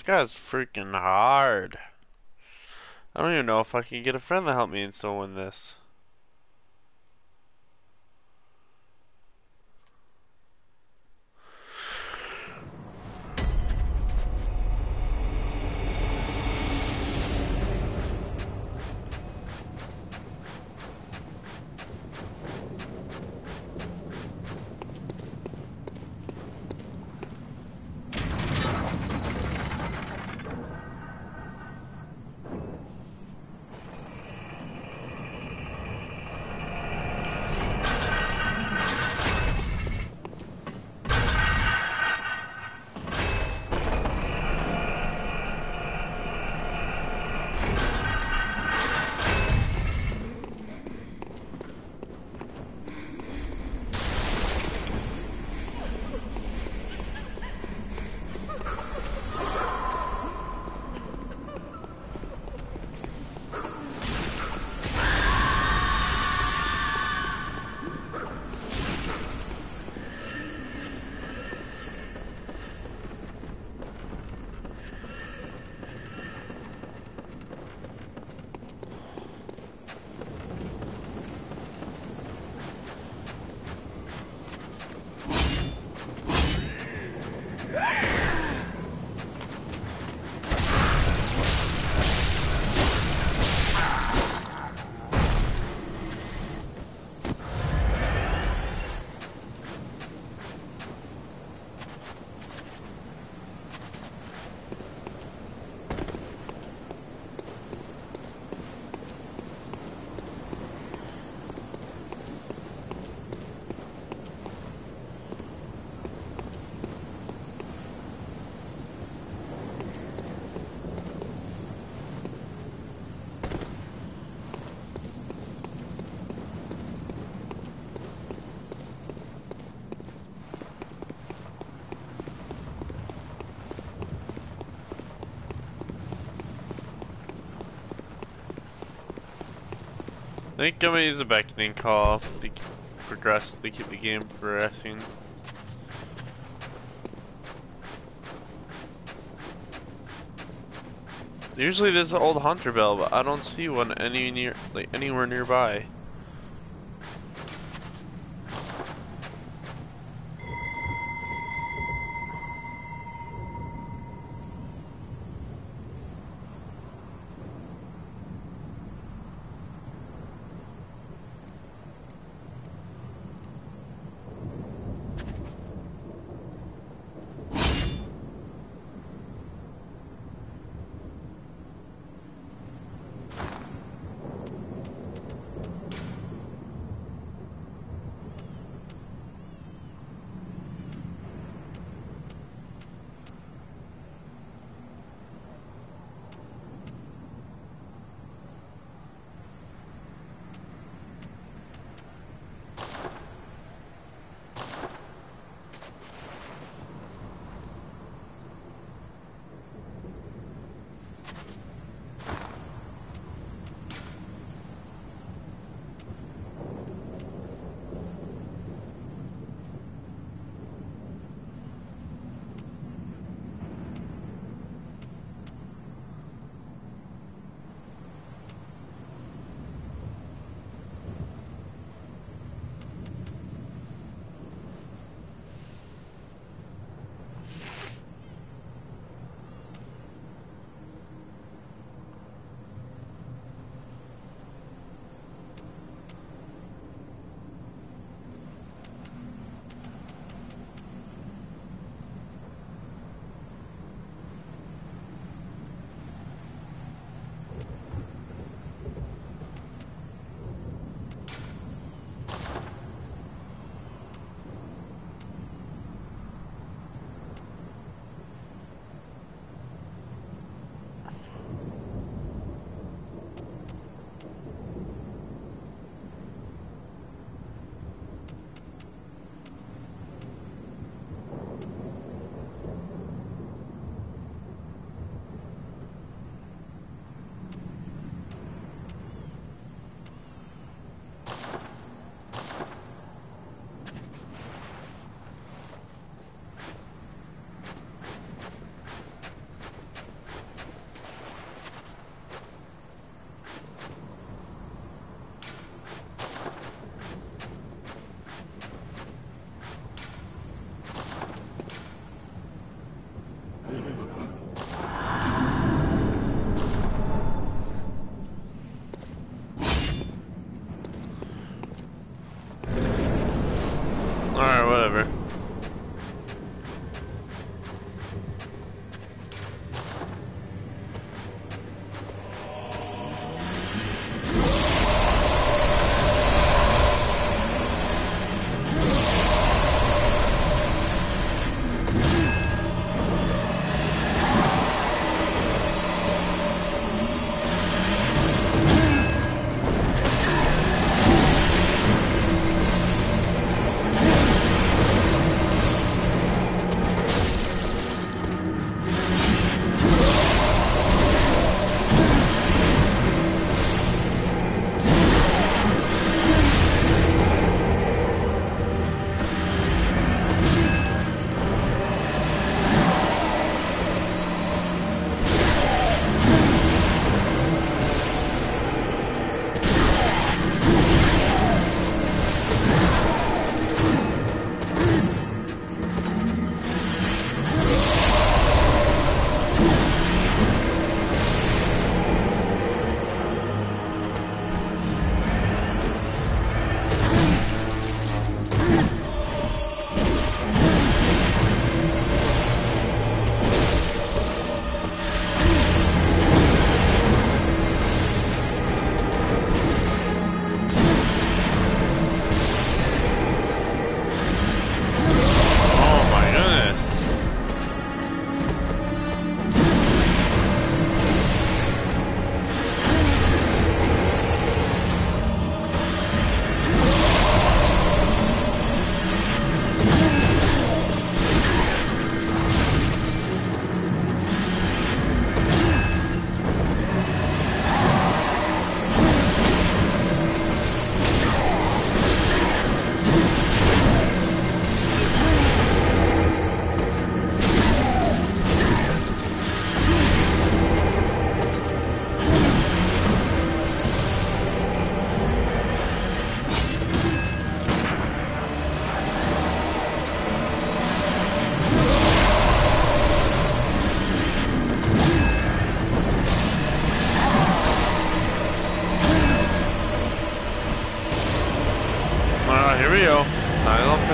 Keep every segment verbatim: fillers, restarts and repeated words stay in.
guy's freaking hard. I don't even know if I can get a friend to help me and still win this. I think I'm gonna use a beckoning call to keep progress to keep the game progressing. Usually there's an old hunter bell, but I don't see one any near like anywhere nearby.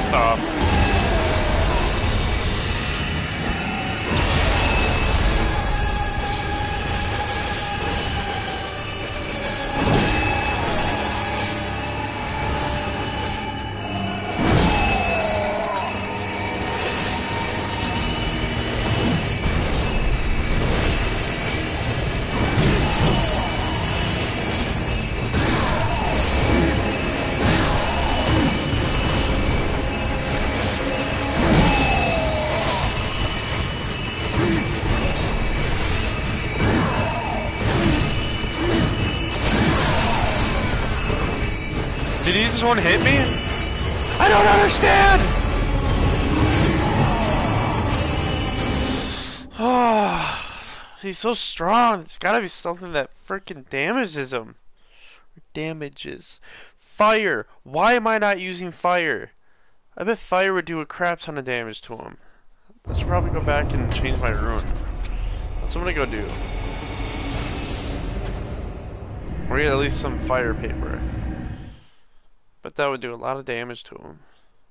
pissed off. Did he just want to hit me? I don't understand! Oh, he's so strong. There's gotta be something that freaking damages him. Damages. Fire! Why am I not using fire? I bet fire would do a crap ton of damage to him. I should probably go back and change my rune. That's what I'm gonna go do. Or get at least some fire paper. But that would do a lot of damage to him.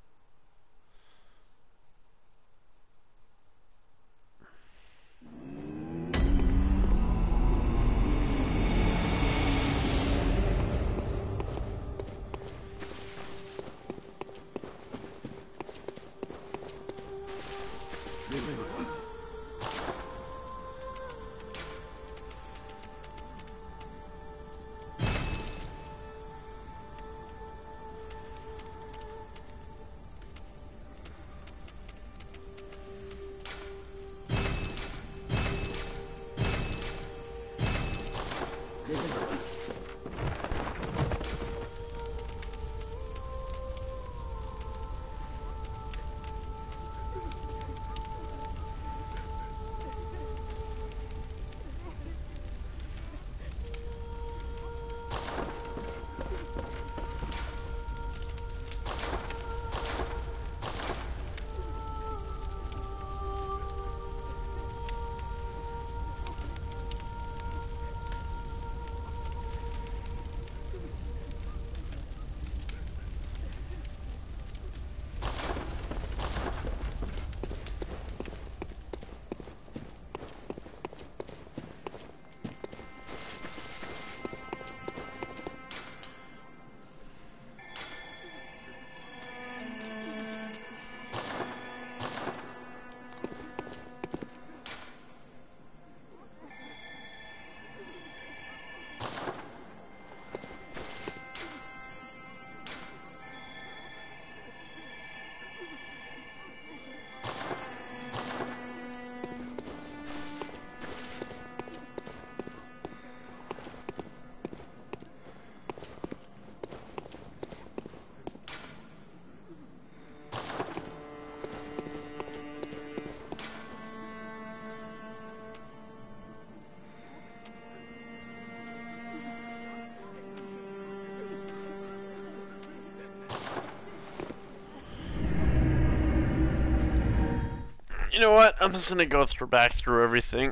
You know what? I'm just gonna go through back through everything.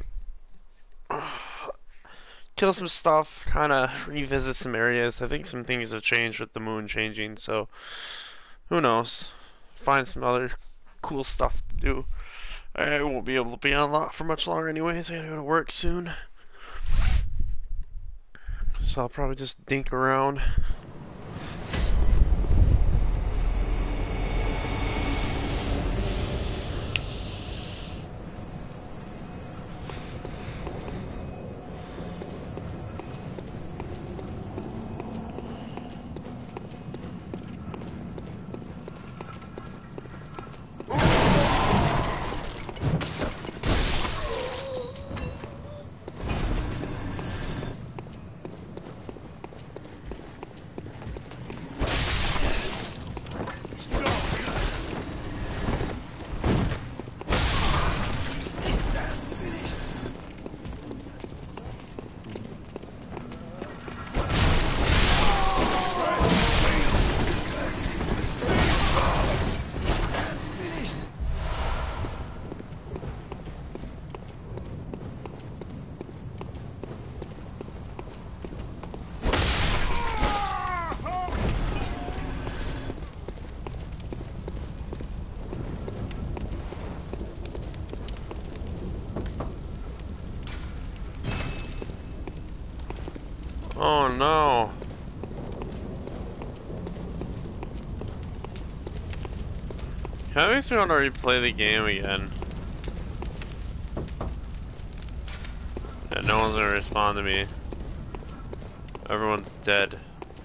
Kill some stuff, kinda revisit some areas. I think some things have changed with the moon changing, so who knows? Find some other cool stuff to do. I won't be able to be on lock for much longer anyways. I gotta go to work soon. So I'll probably just dink around. Oh no. Kinda makes me want to replay the game again. Yeah, no one's gonna respond to me. Everyone's dead.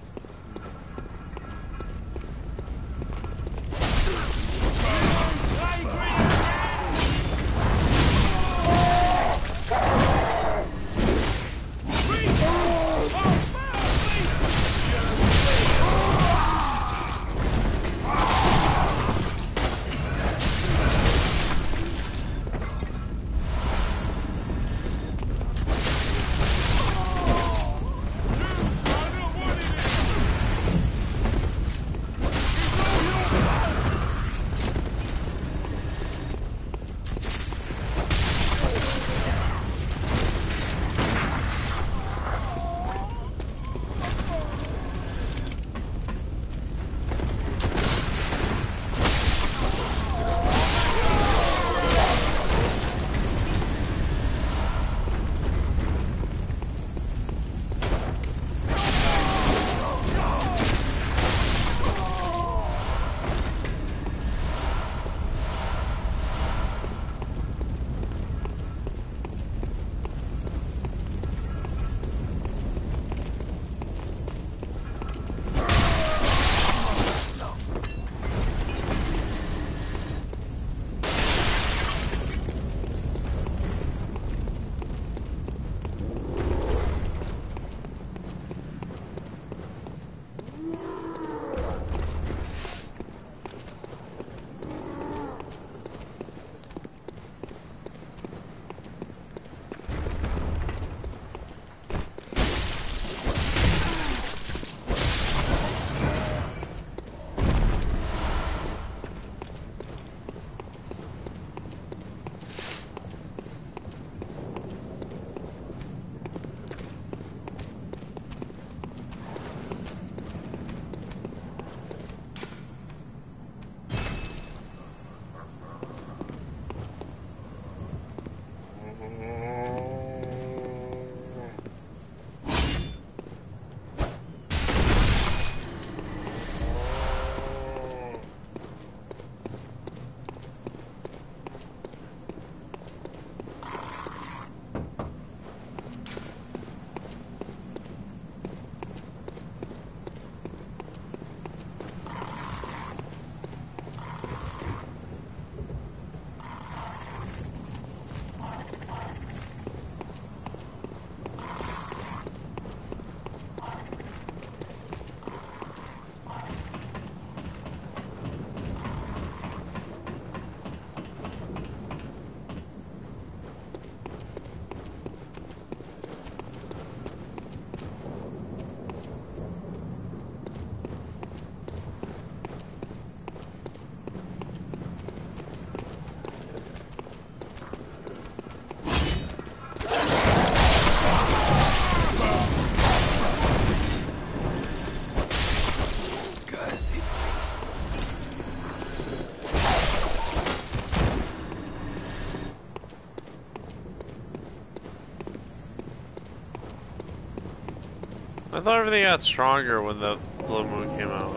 I thought everything got stronger when the Blue Moon came out.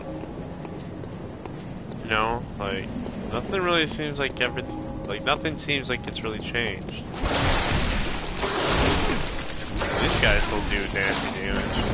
You know, like, nothing really seems like everything, like, nothing seems like it's really changed. These guys still do nasty damage.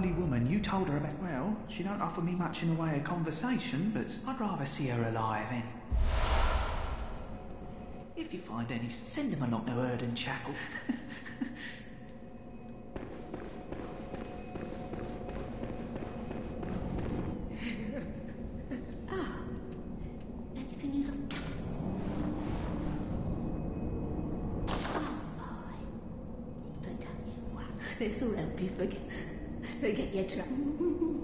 lovely woman. You told her about... Well, she don't offer me much in the way of conversation, but I'd rather see her alive, then. If you find any, send them along to Erdon Chapel. Ah, anything you like? Oh, boy. But don't you what? This will help you forget, forget your trouble.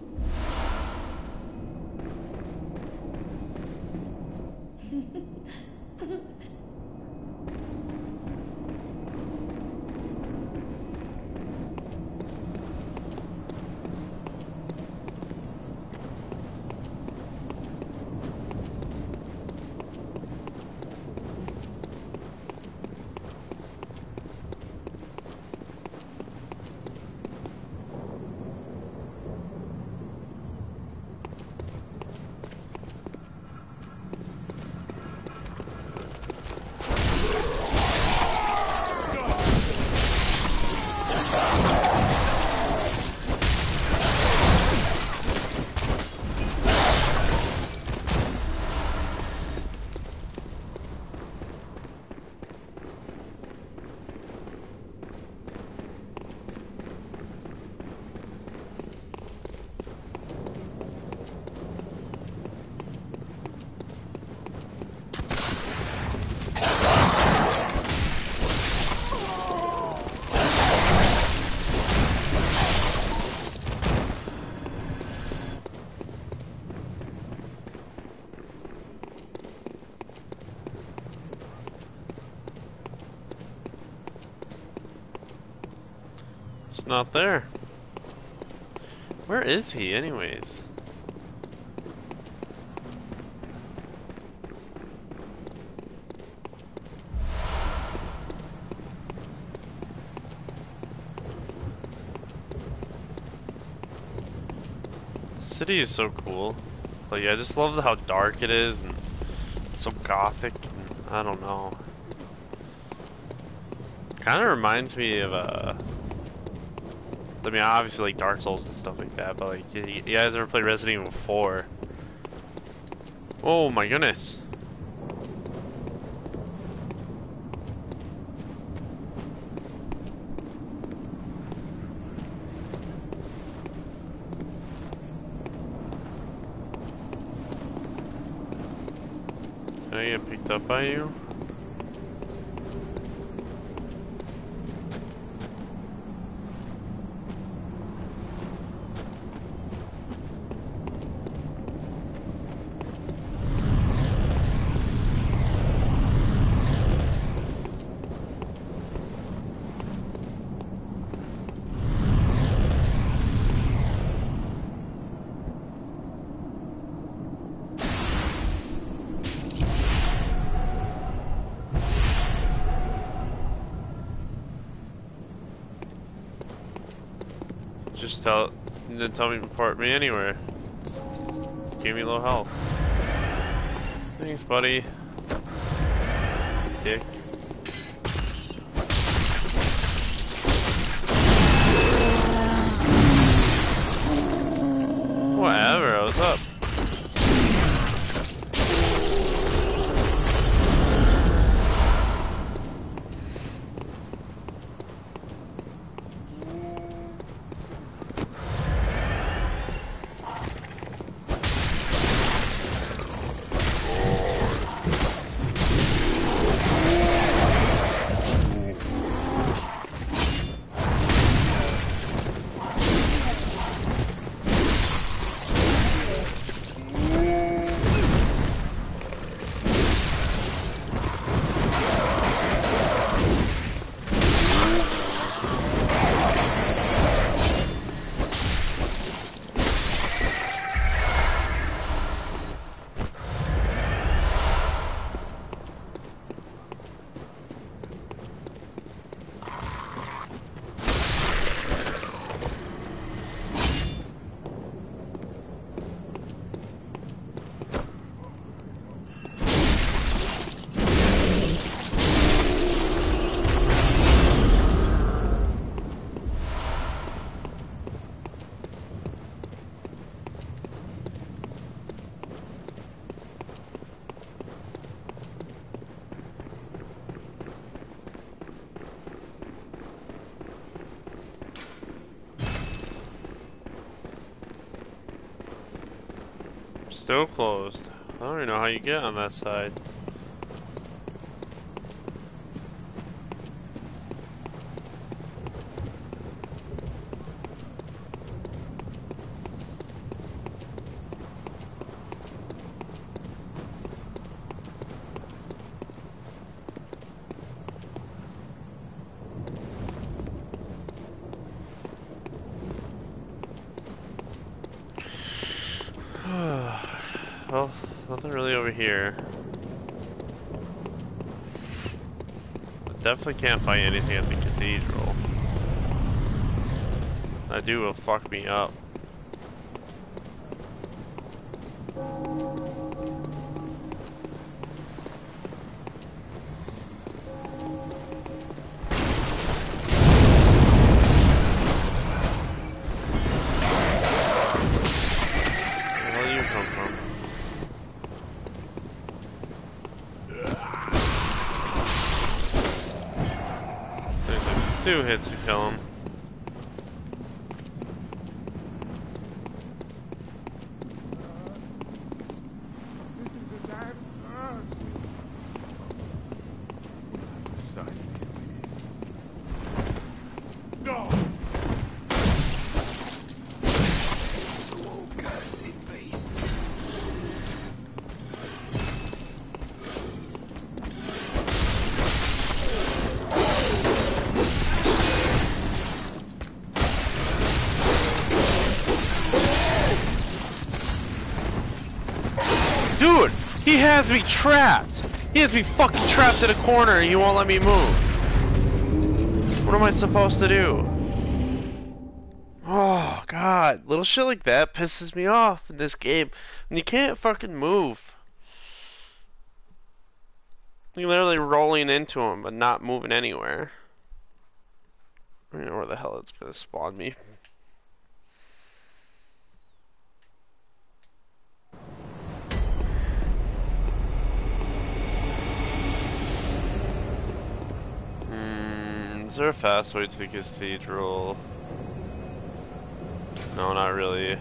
It's not there. Where is he, anyways? The city is so cool. Like, I just love how dark it is and so gothic. And I don't know. Kind of reminds me of uh. I mean, obviously like Dark Souls and stuff like that, but like, you, you guys ever played Resident Evil four? Oh my goodness. Can I get picked up by you? Just tell, didn't tell me to report me anywhere. Just gave me low health. Thanks, buddy. Dick. Whatever, I was up. Still closed. I don't even know how you get on that side. Well, nothing really over here. I definitely can't find anything at the cathedral. I do will fuck me up. Two hits to kill him. Dude, he has me trapped. He has me fucking trapped in a corner and he won't let me move. What am I supposed to do? Oh, God. Little shit like that pisses me off in this game. And you can't fucking move. You're literally rolling into him but not moving anywhere. I don't know where the hell it's gonna spawn me. Is there a fast way to the cathedral? No, not really.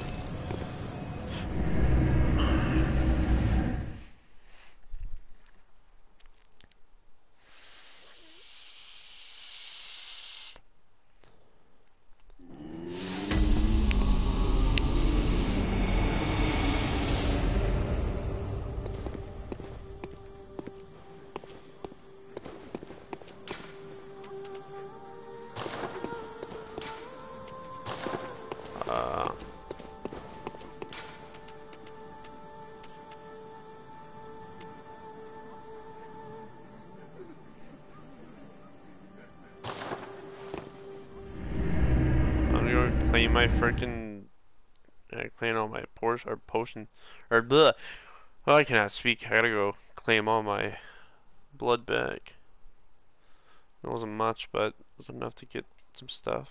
Claim my freaking, uh, claim all my pors or potion, or blah. Oh, I cannot speak. I gotta go claim all my blood back. It wasn't much, but it was enough to get some stuff.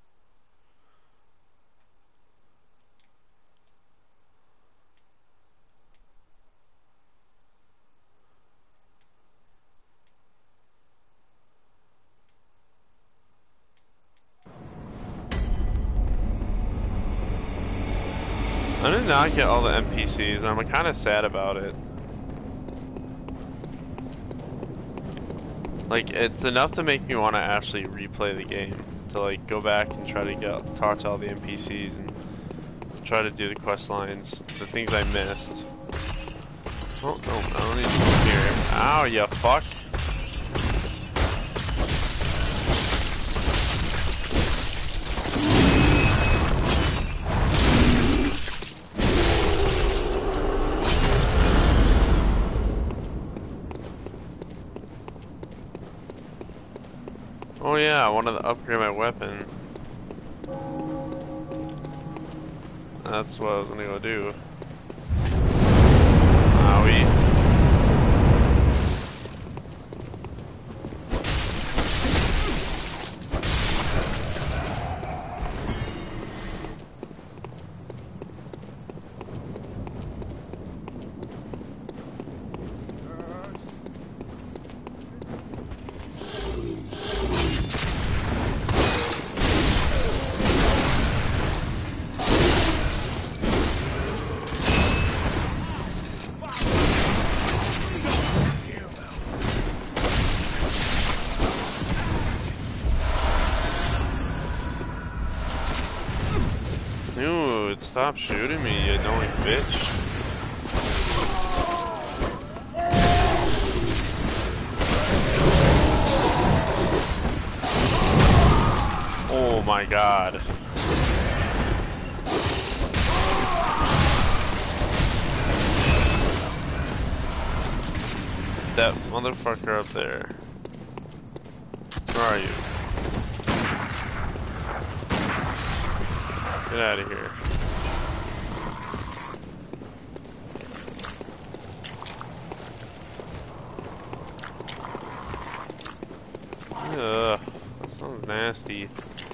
I did not get all the N P Cs, and I'm kind of sad about it. Like, it's enough to make me want to actually replay the game. To, like, go back and try to get, talk to all the N P Cs and try to do the quest lines, the things I missed. Oh, no, I don't need to come here. Ow, you fuck. Oh yeah, I wanted to upgrade my weapon. That's what I was gonna go do. Owie. stop shooting me, you annoying bitch? Oh my god. That motherfucker up there. Where are you? Get out of here. Ugh, that sounds nasty.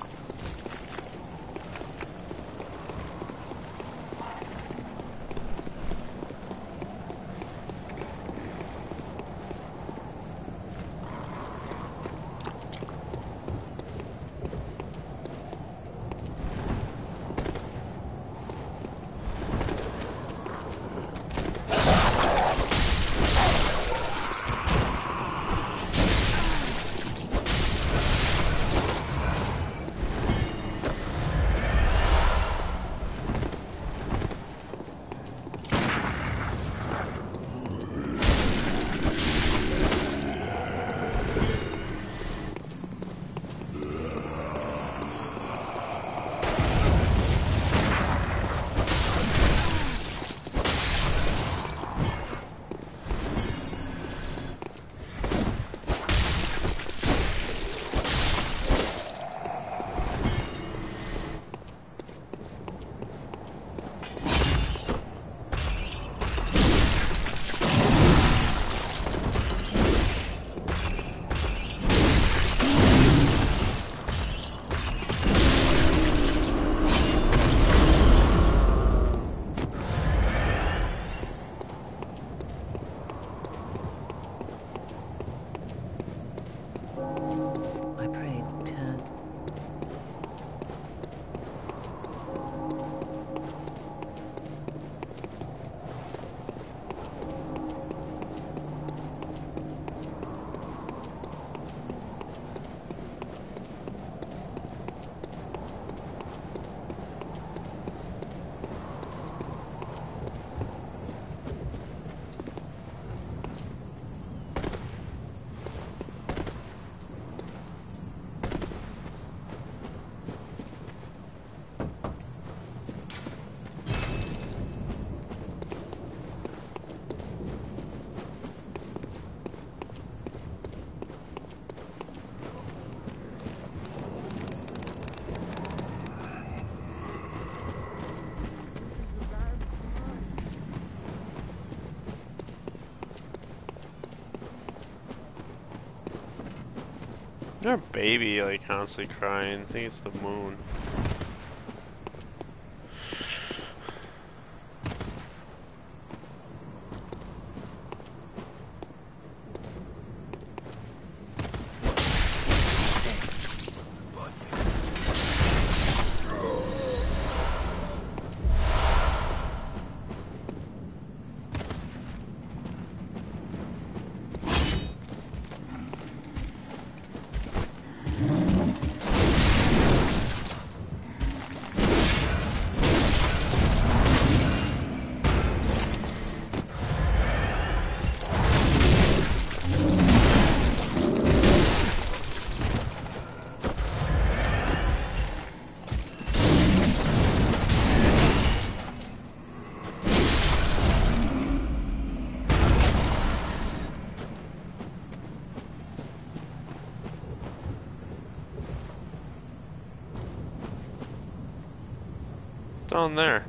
Our baby like constantly crying. I think it's the moon. Down there.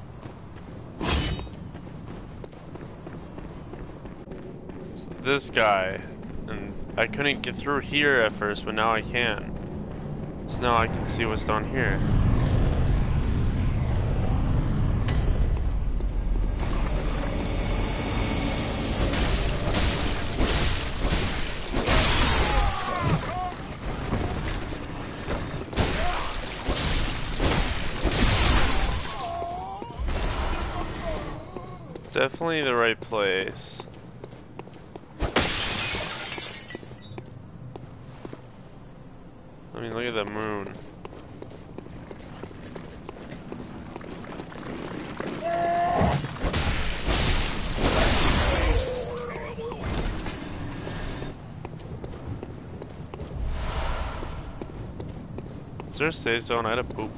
It's this guy. And I couldn't get through here at first, but now I can. So now I can see what's down here. Definitely the right place. I mean, look at the moon. there a safe zone? I had a poop.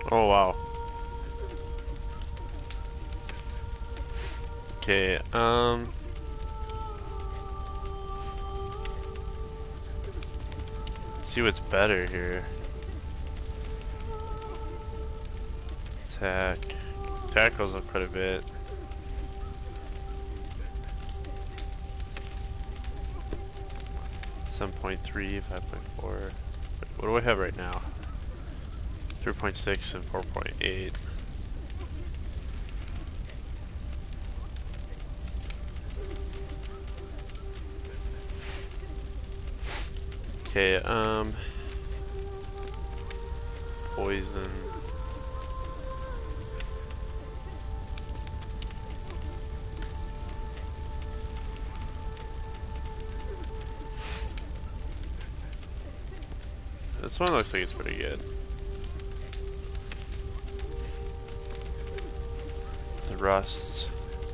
Oh wow. Okay, um... let's see what's better here. Attack. Attack goes up quite a bit. seven point three, five point four. What do I have right now? three point six and four point eight. Okay, um... poison. This one looks like it's pretty good. The rust.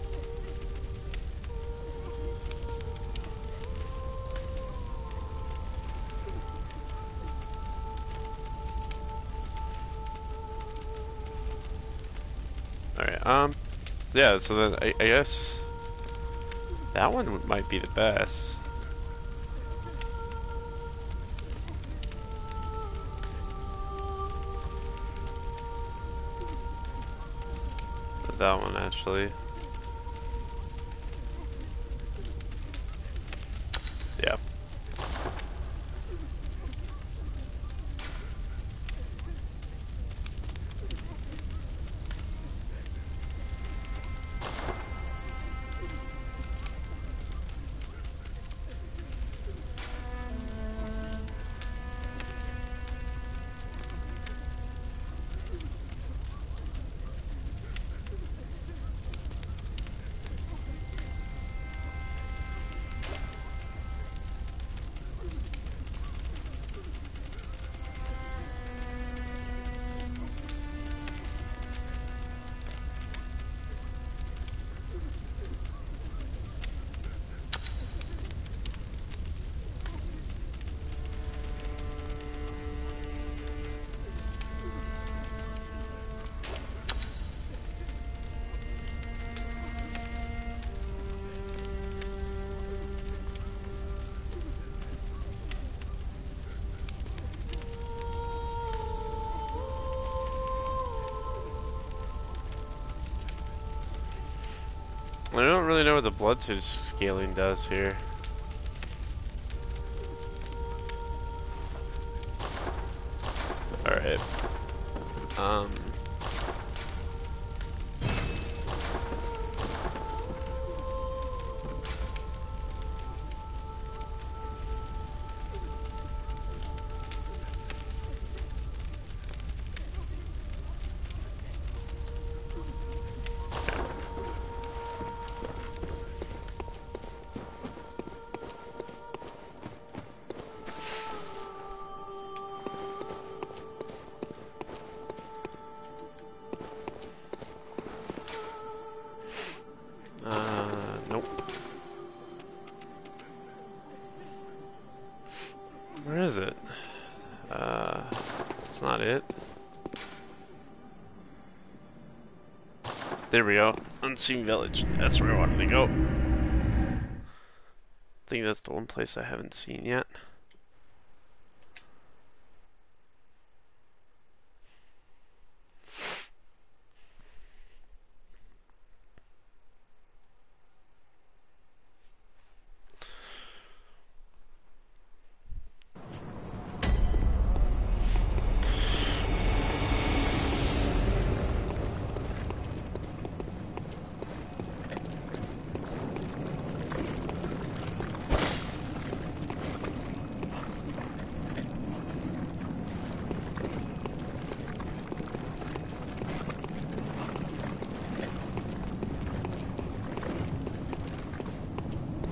Alright, um, yeah, so then I, I guess that one might be the best. That one actually. Yeah. I don't really know what the blood tissue scaling does here. Alright. Um... Uh, nope. Where is it? Uh, it's not it. There we go. Unseen Village. That's where I wanted to go. I think that's the one place I haven't seen yet.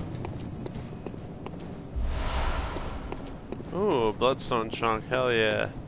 Ooh, Bloodstone chunk, hell yeah.